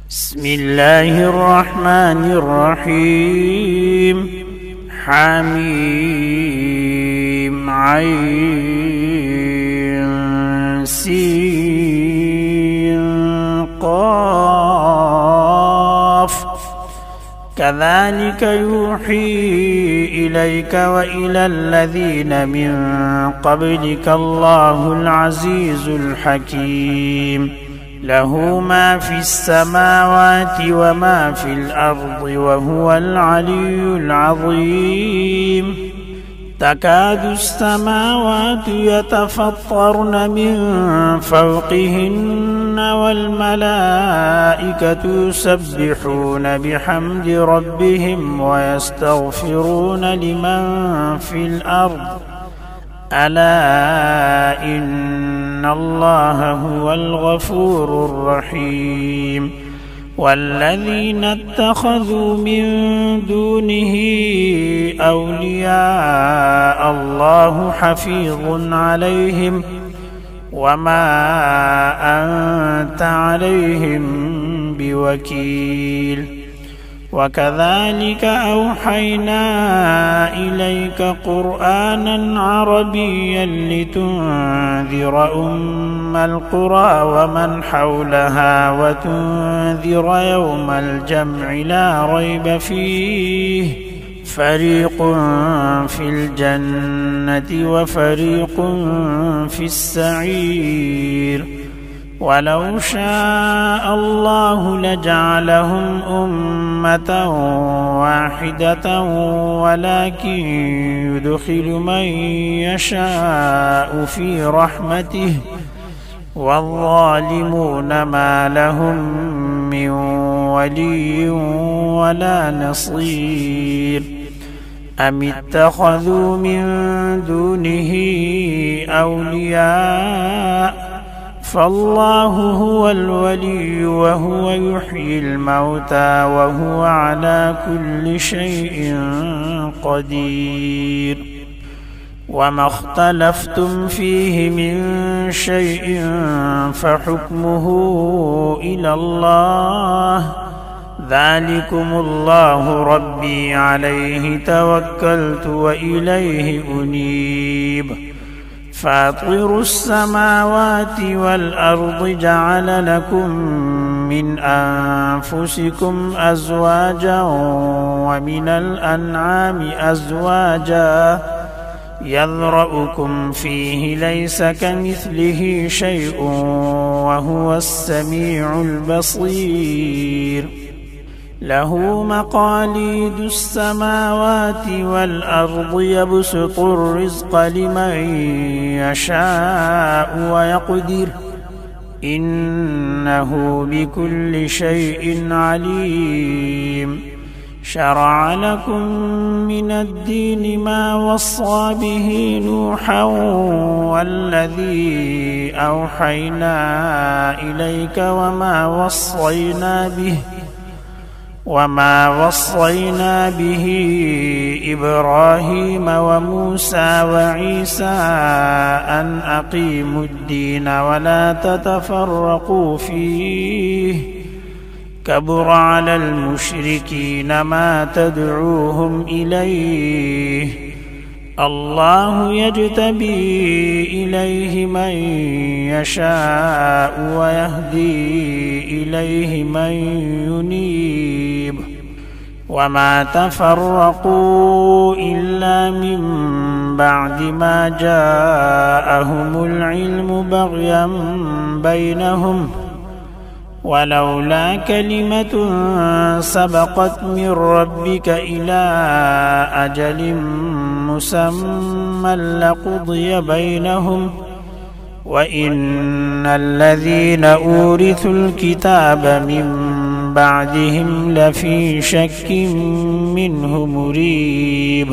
بسم الله الرحمن الرحيم. حميم عين سين قاف. كذلك يوحي إليك وإلى الذين من قبلك الله العزيز الحكيم. له ما في السماوات وما في الأرض وهو العلي العظيم. تكاد السماوات يتفطرن من فوقهن والملائكة يسبحون بحمد ربهم ويستغفرون لمن في الأرض ألا إن الله هو الغفور الرحيم. والذين اتخذوا من دونه أولياء الله حفيظ عليهم وما أنت عليهم بوكيل. وكذلك أوحينا إليك قرآنا عربيا لتنذر أم القرى ومن حولها وتنذر يوم الجمع لا ريب فيه. فريق في الجنة وفريق في السعير. ولو شاء الله لجعلهم أمة واحدة ولكن يدخل من يشاء في رحمته والظالمون ما لهم من ولي ولا نصير. أم اتخذوا من دونه أولياء فالله هو الولي وهو يحيي الموتى وهو على كل شيء قدير. وما اختلفتم فيه من شيء فحكمه إلى الله. ذلكم الله ربي عليه توكلت وإليه أنيب. فاطر السماوات والأرض جعل لكم من أنفسكم أزواجا ومن الأنعام أزواجا يذرأكم فيه ليس كمثله شيء وهو السميع البصير. له مقاليد السماوات والأرض يبسط الرزق لمن يشاء ويقدر إنه بكل شيء عليم. شرع لكم من الدين ما وصى به نوحا والذي أوحينا إليك وما وصينا به إبراهيم وموسى وعيسى أن أقيموا الدين ولا تتفرقوا فيه. كبر على المشركين ما تدعوهم إليه. الله يجتبي إليه من يشاء ويهدي إليه من ينيب. وما تفرقوا إلا من بعد ما جاءهم العلم بغيا بينهم ولولا كلمة سبقت من ربك إلى أجل مسمى لقضي بينهم وإن الذين أورثوا الكتاب من بعدهم لفي شك منه مريب.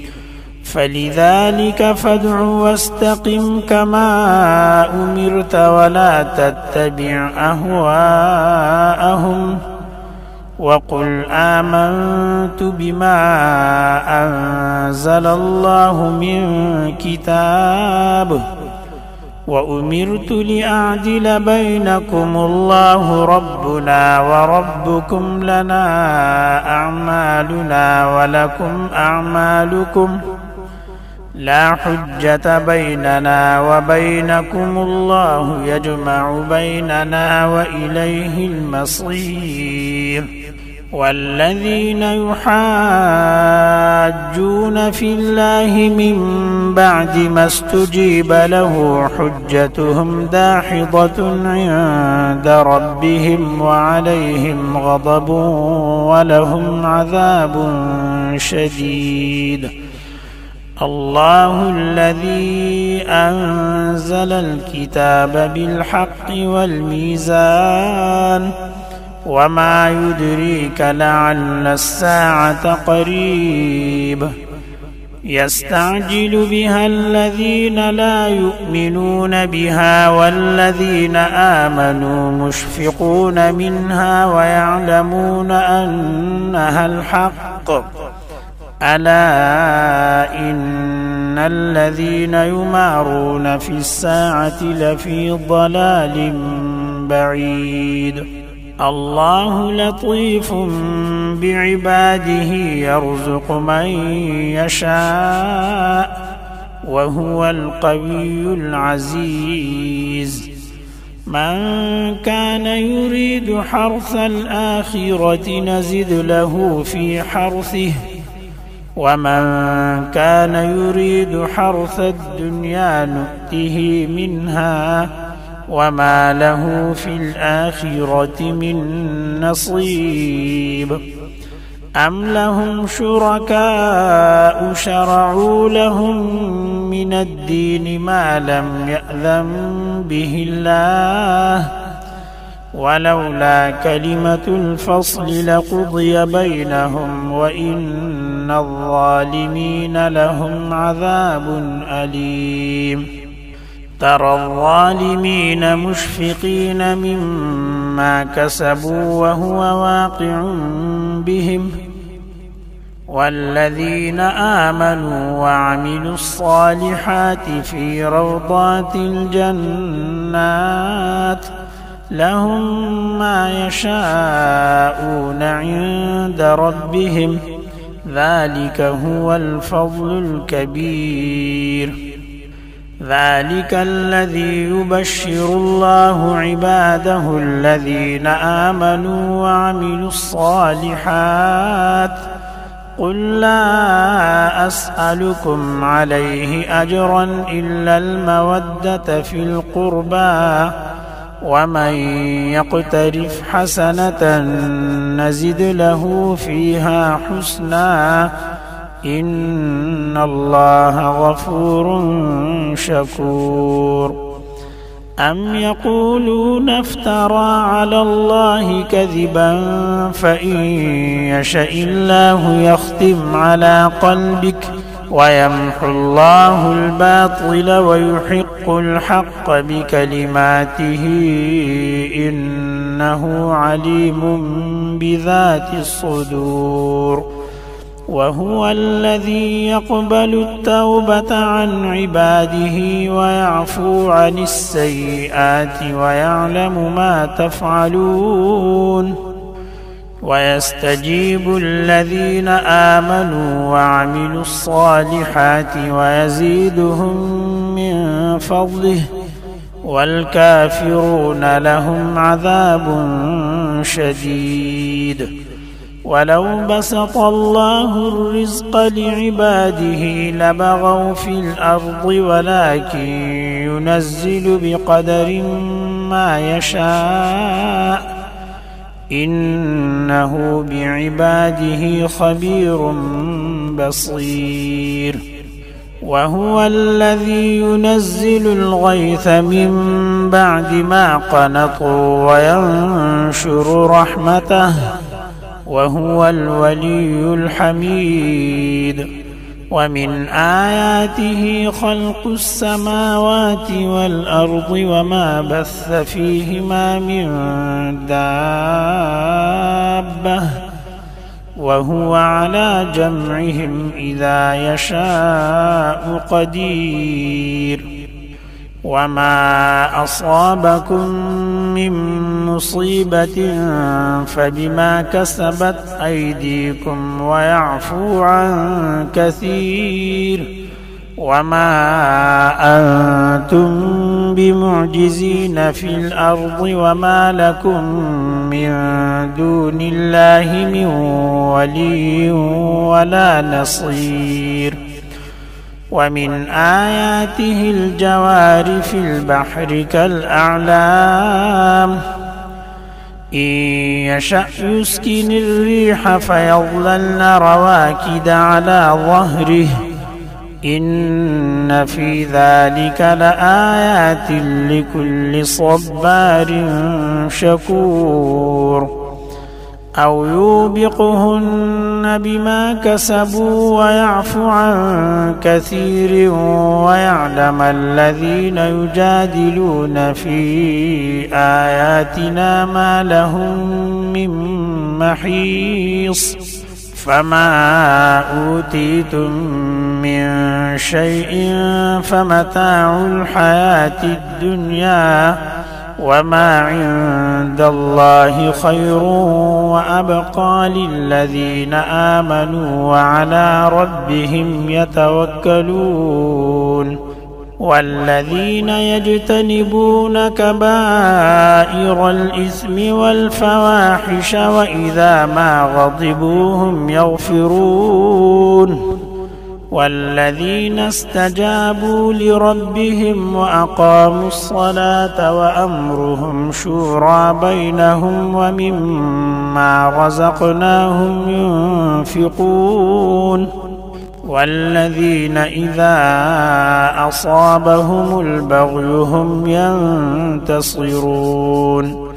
فلذلك فادع واستقم كما أمرت ولا تتبع أهواءهم وقل آمنت بما أنزل الله من كتاب وأمرت لأعدل بينكم الله ربنا وربكم لنا أعمالنا ولكم أعمالكم لا حجة بيننا وبينكم الله يجمع بيننا وإليه المصير والذين يحاجون في الله من بعد ما استجيب له حجتهم داحضة عند ربهم وعليهم غضب ولهم عذاب شديد الله الذي أنزل الكتاب بالحق والميزان وما يدريك لعل الساعة قريب يستعجل بها الذين لا يؤمنون بها والذين آمنوا مشفقون منها ويعلمون أنها الحق ألا إن الذين يمارون في الساعة لفي ضلال بعيد الله لطيف بعباده يرزق من يشاء وهو القوي العزيز من كان يريد حرث الآخرة نزد له في حرثه ومن كان يريد حرث الدنيا نؤته منها وما له في الآخرة من نصيب أم لهم شركاء شرعوا لهم من الدين ما لم يأذن به الله ولولا كلمة الفصل لقضي بينهم وإن الظالمين لهم عذاب أليم ترى الظالمين مشفقين مما كسبوا وهو واقع بهم والذين آمنوا وعملوا الصالحات في روضات الجنات لهم ما يشاءون عند ربهم ذلك هو الفضل الكبير ذلك الذي يبشر الله عباده الذين آمنوا وعملوا الصالحات قل لا أسألكم عليه أجرا إلا المودة في القربى ومن يقترف حسنة نزد له فيها حسنا إن الله غفور شكور أم يقولون افترى على الله كذبا فإن يشاء الله يختم على قلبك ويمحو الله الباطل ويحق الحق بكلماته إنه عليم بذات الصدور وهو الذي يقبل التوبة عن عباده ويعفو عن السيئات ويعلم ما تفعلون ويستجيب الذين آمنوا وعملوا الصالحات ويزيدهم من فضله والكافرون لهم عذاب شديد ولو بسط الله الرزق لعباده لبغوا في الأرض ولكن ينزل بقدر ما يشاء إنه بعباده خبير بصير وهو الذي ينزل الغيث من بعد ما قنطوا وينشر رحمته وهو الولي الحميد ومن آياته خلق السماوات والأرض وما بث فيهما من دابة وهو على جمعهم إذا يشاء قدير وما أصابكم من مصيبة فبما كسبت أيديكم ويعفو عن كثير وما أنتم بمعجزين في الأرض وما لكم من دون الله من ولي ولا نصير. ومن آياته الجوار في البحر كالأعلام إن يشأ يسكن الريح فيظللن رواكد على ظهره إن في ذلك لآيات لكل صبار شكور. أو يوبقهن بما كسبوا ويعفو عن كثير ويعلم الذين يجادلون في آياتنا ما لهم من محيص. فما أوتيتم من شيء فمتاع الحياة الدنيا وما عند الله خير وأبقى للذين آمنوا وعلى ربهم يتوكلون. والذين يجتنبون كبائر الإثم والفواحش وإذا ما غضبوا هم يغفرون. والذين استجابوا لربهم وأقاموا الصلاة وأمرهم شورى بينهم ومما رزقناهم ينفقون. والذين إذا أصابهم البغي هم ينتصرون.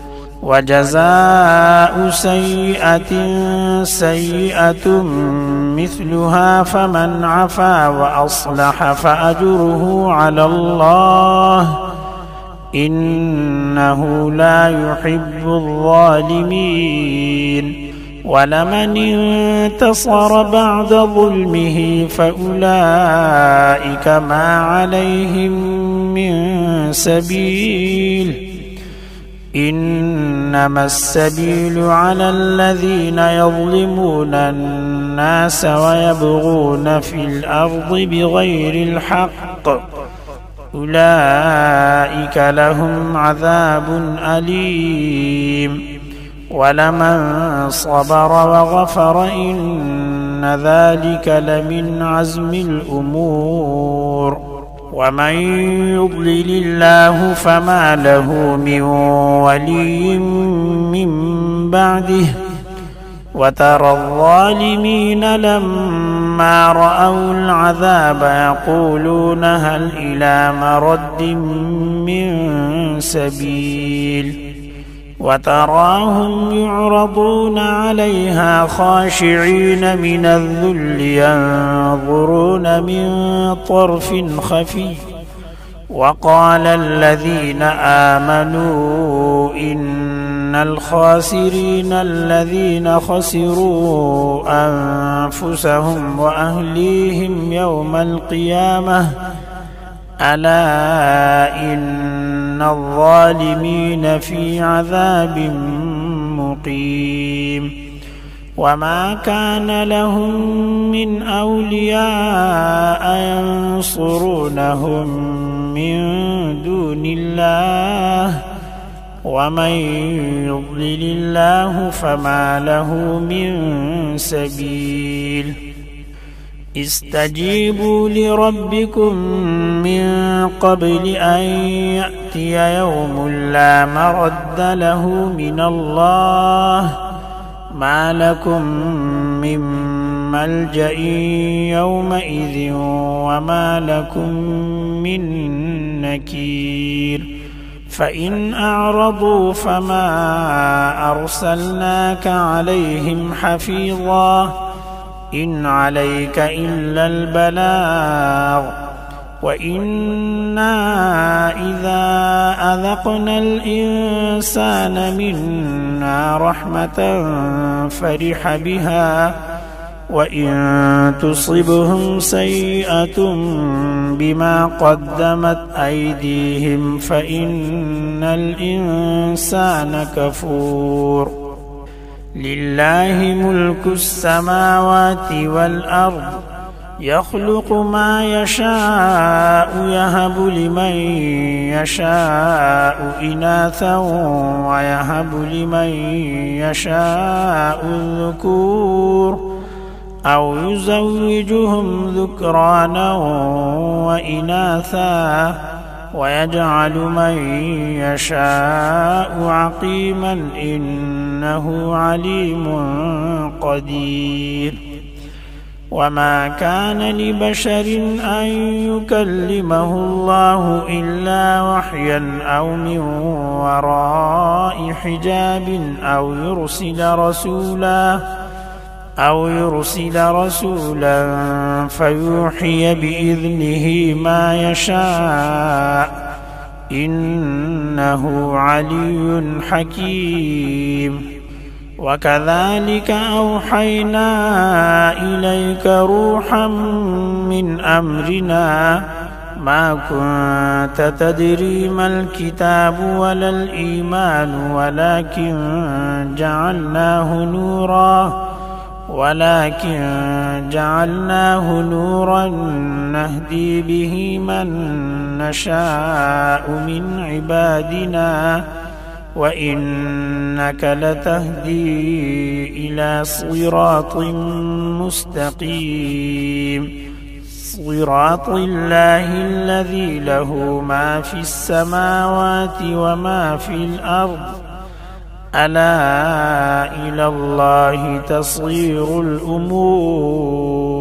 وجزاء سيئة سيئة مثلها فمن عفا وأصلح فأجره على الله إنه لا يحب الظالمين. ولمن انتصر بعد ظلمه فأولئك ما عليهم من سبيل إنما السبيل على الذين يظلمون الناس ويبغون في الأرض بغير الحق أولئك لهم عذاب أليم. ولمن صبر وغفر إن ذلك لمن عزم الأمور. ومن يضلل الله فما له من ولي من بعده. وترى الظالمين لما رأوا العذاب يقولون هل إلى مرد من سبيل. وتراهم يعرضون عليها خاشعين من الذل ينظرون من طرف خفي. وقال الذين آمنوا إن الخاسرين الذين خسروا أنفسهم وأهليهم يوم القيامة ألا إن الظالمين في عذاب مقيم. وما كان لهم من أولياء ينصرونهم من دون الله ومن يضلل الله فما له من سبيل. استجيبوا لربكم من قبل أن يأتي يوم لا مرد له من الله ما لكم من ملجأ يومئذ وما لكم من نكير. فإن أعرضوا فما أرسلناك عليهم حفيظا إن عليك إلا البلاغ. وإنا إذا أذقنا الإنسان منا رحمة فرح بها وإن تصبهم سيئة بما قدمت أيديهم فإن الإنسان كفور. لله ملك السماوات والأرض يخلق ما يشاء يهب لمن يشاء إناثا ويهب لمن يشاء الذكور أو يزوجهم ذكرانا وإناثا ويجعل من يشاء عقيما إنه عليم قدير. وما كان لبشر أن يكلمه الله إلا وحيا أو من وراء حجاب أو يرسل رسولا فيوحي بإذنه ما يشاء إنه علي حكيم. وكذلك أوحينا إليك روحا من أمرنا ما كنت تدري ما الكتاب ولا الإيمان ولكن جعلناه نورا نهدي به من نشاء من عبادنا وإنك لتهدي إلى صراط مستقيم صراط الله الذي له ما في السماوات وما في الأرض ألا إلى الله تصير الأمور.